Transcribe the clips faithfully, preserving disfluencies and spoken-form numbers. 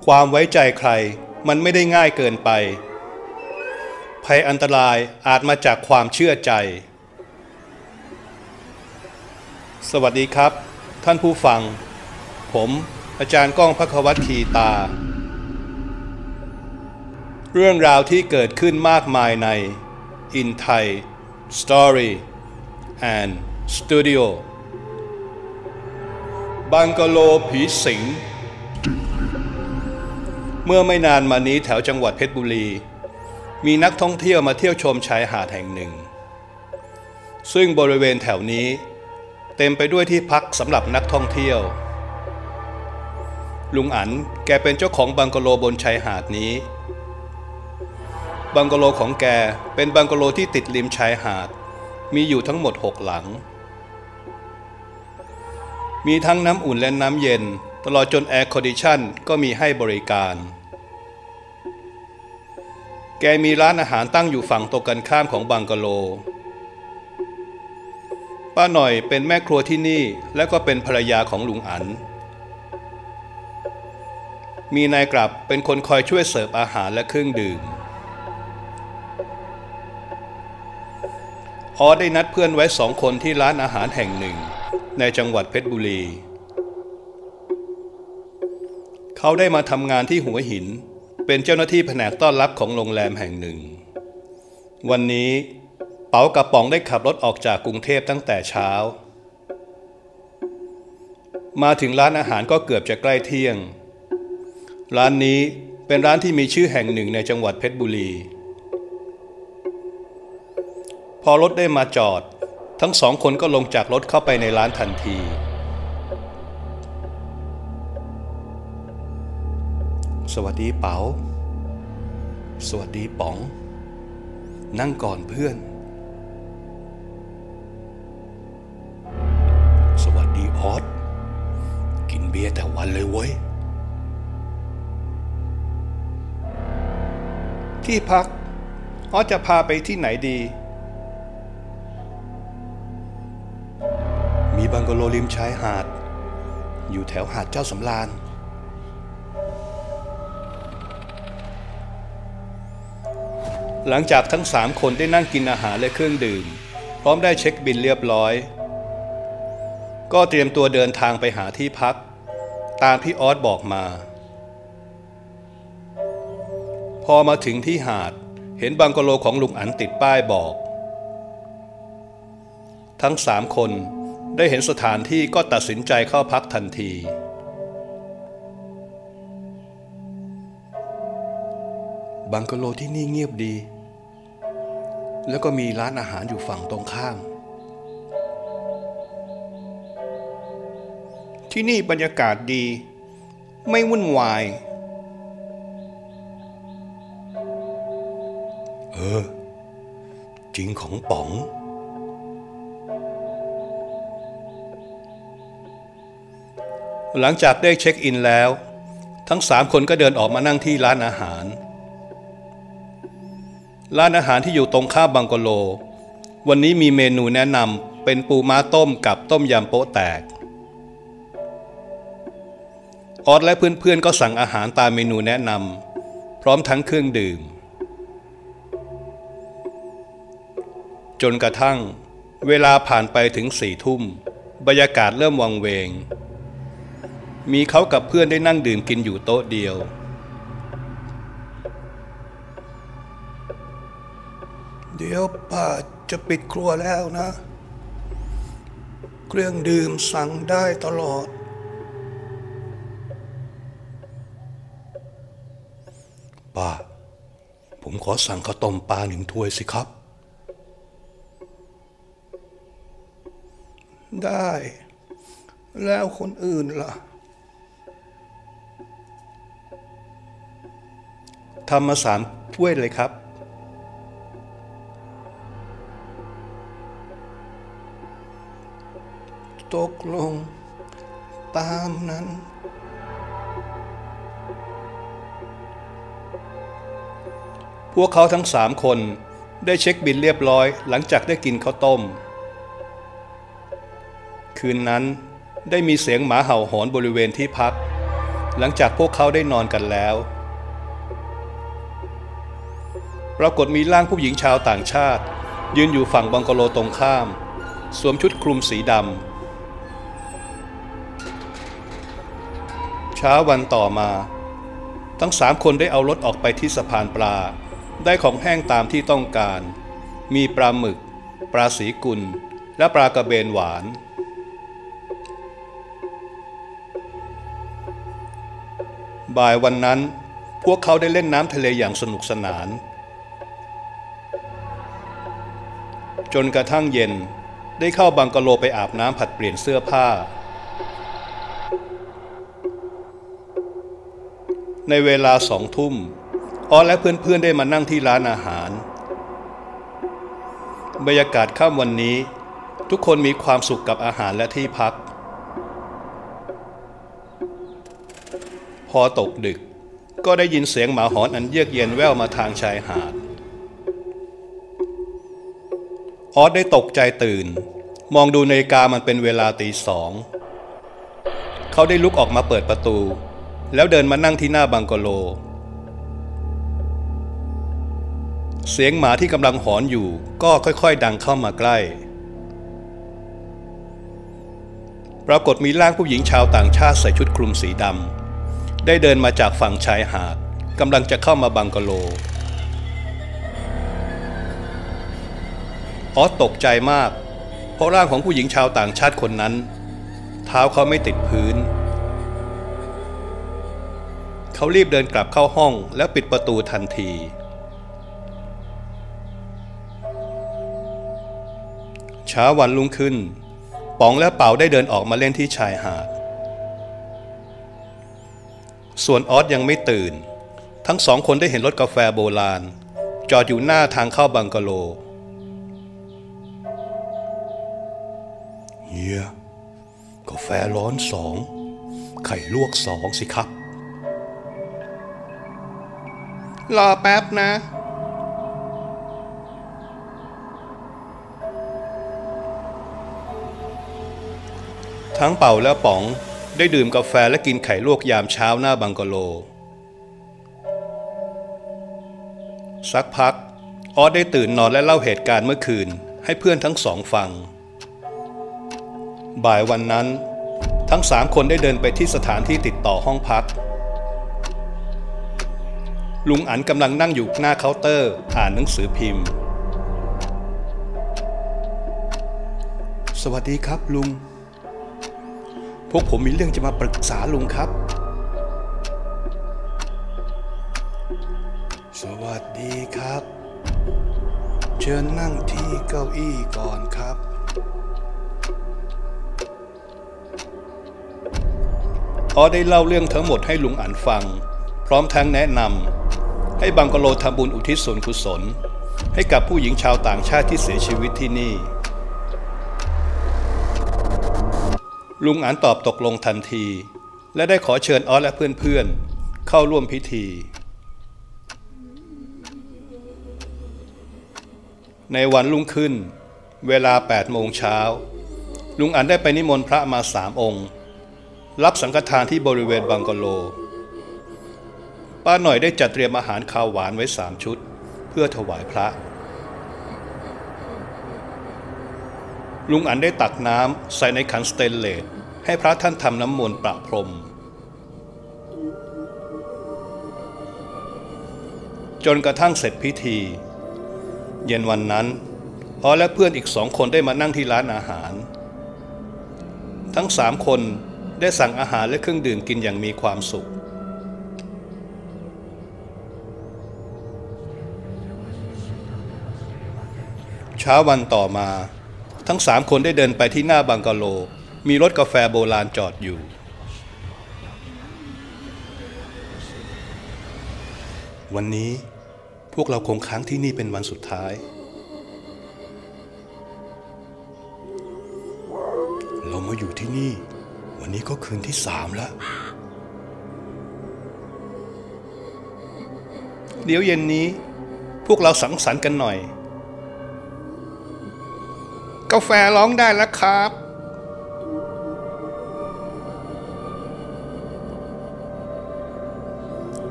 ความไว้ใจใครมันไม่ได้ง่ายเกินไปภัยอันตรายอาจมาจากความเชื่อใจสวัสดีครับท่านผู้ฟังผมอาจารย์ก้องภควัตคีตาเรื่องราวที่เกิดขึ้นมากมายใน In Thai Story and Studio บังกะโลผีสิงเมื่อไม่นานมานี้แถวจังหวัดเพชรบุรีมีนักท่องเที่ยวมาเที่ยวชมชายหาดแห่งหนึ่งซึ่งบริเวณแถวนี้เต็มไปด้วยที่พักสำหรับนักท่องเที่ยวลุงอั๋นแกเป็นเจ้าของบังกะโลบนชายหาดนี้บังกะโลของแกเป็นบังกะโลที่ติดริมชายหาดมีอยู่ทั้งหมดหกหลังมีทั้งน้ำอุ่นและน้ำเย็นตลอดจนแอร์คอนดิชั่นก็มีให้บริการแกมีร้านอาหารตั้งอยู่ฝั่งตรงกันข้ามของบังกะโลป้าหน่อยเป็นแม่ครัวที่นี่และก็เป็นภรรยาของลุงอั๋นมีนายกลับเป็นคนคอยช่วยเสิร์ฟอาหารและเครื่องดื่มออได้นัดเพื่อนไว้สองคนที่ร้านอาหารแห่งหนึ่งในจังหวัดเพชรบุรีเขาได้มาทำงานที่หัวหินเป็นเจ้าหน้าที่แผนกต้อนรับของโรงแรมแห่งหนึ่งวันนี้เป๋ากับป๋องได้ขับรถออกจากกรุงเทพตั้งแต่เช้ามาถึงร้านอาหารก็เกือบจะใกล้เที่ยงร้านนี้เป็นร้านที่มีชื่อแห่งหนึ่งในจังหวัดเพชรบุรีพอรถได้มาจอดทั้งสองคนก็ลงจากรถเข้าไปในร้านทันทีสวัสดีเป๋าสวัสดีป๋องนั่งก่อนเพื่อนสวัสดีออสกินเบียร์แต่วันเลยเว้ยที่พักออสจะพาไปที่ไหนดีมีบังกะโลริมชายหาดอยู่แถวหาดเจ้าสำราญหลังจากทั้งสามคนได้นั่งกินอาหารและเครื่องดื่มพร้อมได้เช็คบิลเรียบร้อยก็เตรียมตัวเดินทางไปหาที่พักตามที่ออสบอกมาพอมาถึงที่หาดเห็นบังกะโลของลุงอั๋นติดป้ายบอกทั้งสามคนได้เห็นสถานที่ก็ตัดสินใจเข้าพักทันทีบังกะโลที่นี่เงียบดีแล้วก็มีร้านอาหารอยู่ฝั่งตรงข้ามที่นี่บรรยากาศดีไม่วุ่นวายเออจริงของป๋องหลังจากได้เช็คอินแล้วทั้งสามคนก็เดินออกมานั่งที่ร้านอาหารร้านอาหารที่อยู่ตรงข้ามบังกะโลวันนี้มีเมนูแนะนำเป็นปูม้าต้มกับต้มยำโป๊ะแตกออสและเพื่อนๆก็สั่งอาหารตามเมนูแนะนำพร้อมทั้งเครื่องดื่มจนกระทั่งเวลาผ่านไปถึงสี่ทุ่มบรรยากาศเริ่มวังเวงมีเขากับเพื่อนได้นั่งดื่มกินอยู่โต๊ะเดียวเดี๋ยวป้าจะปิดครัวแล้วนะเครื่องดื่มสั่งได้ตลอดป้าผมขอสั่งข้าวต้มปลาหนึ่งถ้วยสิครับได้แล้วคนอื่นล่ะทำมาสามถ้วยเลยครับตกลงตามนั้นพวกเขาทั้งสามคนได้เช็คบิลเรียบร้อยหลังจากได้กินข้าวต้มคืนนั้นได้มีเสียงหมาเห่าหอนบริเวณที่พักหลังจากพวกเขาได้นอนกันแล้วปรากฏมีร่างผู้หญิงชาวต่างชาติยืนอยู่ฝั่งบังกะโลตรงข้ามสวมชุดคลุมสีดำเช้าวันต่อมาทั้งสามคนได้เอารถออกไปที่สะพานปลาได้ของแห้งตามที่ต้องการมีปลาหมึกปลาสีกุลและปลากระเบนหวานบ่ายวันนั้นพวกเขาได้เล่นน้ำทะเลอย่างสนุกสนานจนกระทั่งเย็นได้เข้าบังกะโลไปอาบน้ำผัดเปลี่ยนเสื้อผ้าในเวลาสองทุ่มออสและเพื่อนๆได้มานั่งที่ร้านอาหารบรรยากาศค่ำวันนี้ทุกคนมีความสุขกับอาหารและที่พักพอตกดึกก็ได้ยินเสียงหมาหอนอันเยือกเย็นแว่วมาทางชายหาดออสได้ตกใจตื่นมองดูนาฬิกามันเป็นเวลาตีสองเขาได้ลุกออกมาเปิดประตูแล้วเดินมานั่งที่หน้าบังกะโลเสียงหมาที่กำลังหอนอยู่ก็ค่อยๆดังเข้ามาใกล้ปรากฏมีร่างผู้หญิงชาวต่างชาติใส่ชุดคลุมสีดำได้เดินมาจากฝั่งชายหาดกำลังจะเข้ามาบังกะโลออสตกใจมากเพราะร่างของผู้หญิงชาวต่างชาติคนนั้นเท้าเขาไม่ติดพื้นเขารีบเดินกลับเข้าห้องแล้วปิดประตูทันทีเช้าวันรุ่งขึ้นป๋องและเป๋าได้เดินออกมาเล่นที่ชายหาดส่วนออสยังไม่ตื่นทั้งสองคนได้เห็นรถกาแฟโบราณจอดอยู่หน้าทางเข้าบังกะโลเฮียกาแฟร้อนสองไข่ลวกสองสิครับรอแป๊บนะทั้งเป่าและป๋องได้ดื่มกาแฟและกินไข่ลวกยามเช้าหน้าบังกะโลสักพักออสได้ตื่นนอนและเล่าเหตุการณ์เมื่อคืนให้เพื่อนทั้งสองฟังบ่ายวันนั้นทั้งสามคนได้เดินไปที่สถานที่ติดต่อห้องพักลุงอั๋นกำลังนั่งอยู่หน้าเคาน์เตอร์อ่านหนังสือพิมพ์สวัสดีครับลุงพวกผมมีเรื่องจะมาปรึกษาลุงครับสวัสดีครับเชิญนั่งที่เก้าอี้ก่อนครับออสได้เล่าเรื่องทั้งหมดให้ลุงอั๋นฟังพร้อมทั้งแนะนำให้บังกะโลทำบุญอุทิศส่วนกุศลให้กับผู้หญิงชาวต่างชาติที่เสียชีวิตที่นี่ลุงอั๋นตอบตกลงทันทีและได้ขอเชิญออสและเพื่อนๆเข้าร่วมพิธีในวันรุ่งขึ้นเวลาแปดโมงเช้าลุงอั๋นได้ไปนิมนต์พระมาสามองค์รับสังฆทานที่บริเวณบังกะโลป้าหน่อยได้จัดเตรียมอาหารข้าวหวานไว้สามชุดเพื่อถวายพระลุงอั๋นได้ตักน้ำใส่ในขันสเตนเลสให้พระท่านทำน้ำมนต์ประพรมจนกระทั่งเสร็จพิธีเย็นวันนั้นออสและเพื่อนอีกสองคนได้มานั่งที่ร้านอาหารทั้งสามคนได้สั่งอาหารและเครื่องดื่มกินอย่างมีความสุขเช้าวันต่อมาทั้งสามคนได้เดินไปที่หน้าบังกะโลมีรถกาแฟโบราณจอดอยู่วันนี้พวกเราคงค้างที่นี่เป็นวันสุดท้ายเรามาอยู่ที่นี่วันนี้ก็คืนที่สามแล้วเดี๋ยวเย็นนี้พวกเราสังสรรค์กันหน่อยกาแฟร้องได้แล้วครับ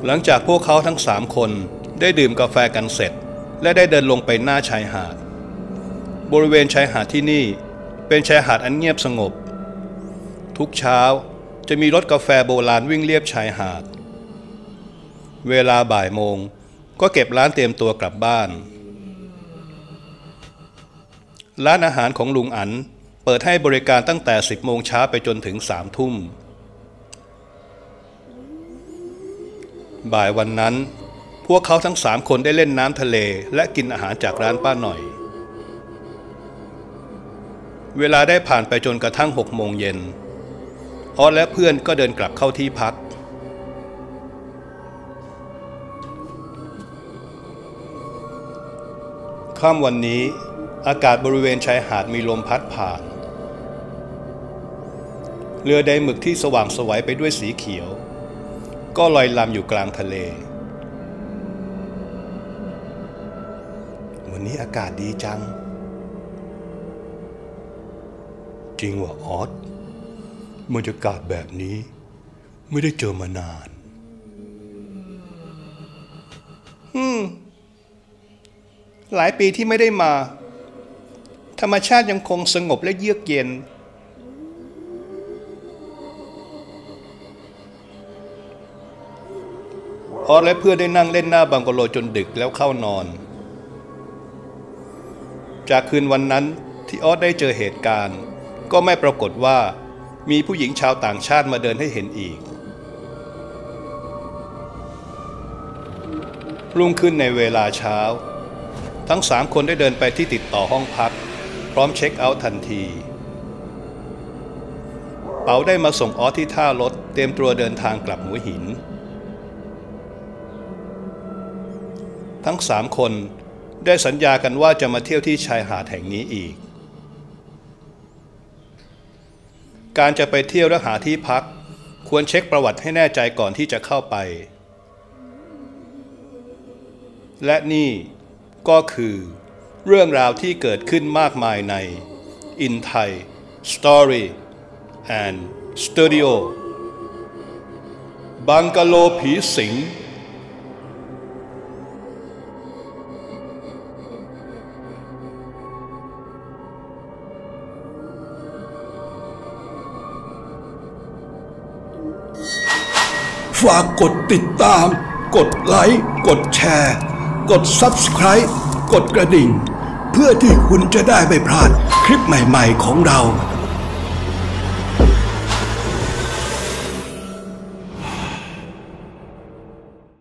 หลังจากพวกเขาทั้งสามคนได้ดื่มกาแฟกันเสร็จและได้เดินลงไปหน้าชายหาดบริเวณชายหาดที่นี่เป็นชายหาดอันเงียบสงบทุกเช้าจะมีรถกาแฟโบราณวิ่งเลียบชายหาดเวลาบ่ายโมงก็เก็บร้านเตรียมตัวกลับบ้านร้านอาหารของลุงอั๋นเปิดให้บริการตั้งแต่สิบโมงเช้าไปจนถึงสามทุ่มบ่ายวันนั้นพวกเขาทั้งสามคนได้เล่นน้ำทะเลและกินอาหารจากร้านป้าหน่อยเวลาได้ผ่านไปจนกระทั่งหกโมงเย็นออสและเพื่อนก็เดินกลับเข้าที่พักค่ำวันนี้อากาศบริเวณชายหาดมีลมพัดผ่านเรือไดหมึกที่สว่างไสวไปด้วยสีเขียวก็ลอยลำอยู่กลางทะเลวันนี้อากาศดีจังจริงว่ะออสบรรยากาศแบบนี้ไม่ได้เจอมานานอืมหลายปีที่ไม่ได้มาธรรมชาติยังคงสงบและเยือกเย็นออสและเพื่อนได้นั่งเล่นหน้าบังกะโลจนดึกแล้วเข้านอนจากคืนวันนั้นที่ออสได้เจอเหตุการณ์ก็ไม่ปรากฏว่ามีผู้หญิงชาวต่างชาติมาเดินให้เห็นอีกรุ่งขึ้นในเวลาเช้าทั้งสามคนได้เดินไปที่ติดต่อห้องพักพร้อมเช็คเอาท์ทันทีเป๋าได้มาส่งออสที่ท่ารถเตรียมตัวเดินทางกลับหัวหินทั้งสามคนได้สัญญากันว่าจะมาเที่ยวที่ชายหาดแห่งนี้อีกการจะไปเที่ยวและหาที่พักควรเช็คประวัติให้แน่ใจก่อนที่จะเข้าไปและนี่ก็คือเรื่องราวที่เกิดขึ้นมากมายใน In Thai Story and Studio บังกะโลผีสิงฝากกดติดตามกดไลค์กดแชร์กด ซับสไครบ์ กดกระดิ่งเพื่อที่คุณจะได้ไม่พลาดคลิปใหม่ๆของเรา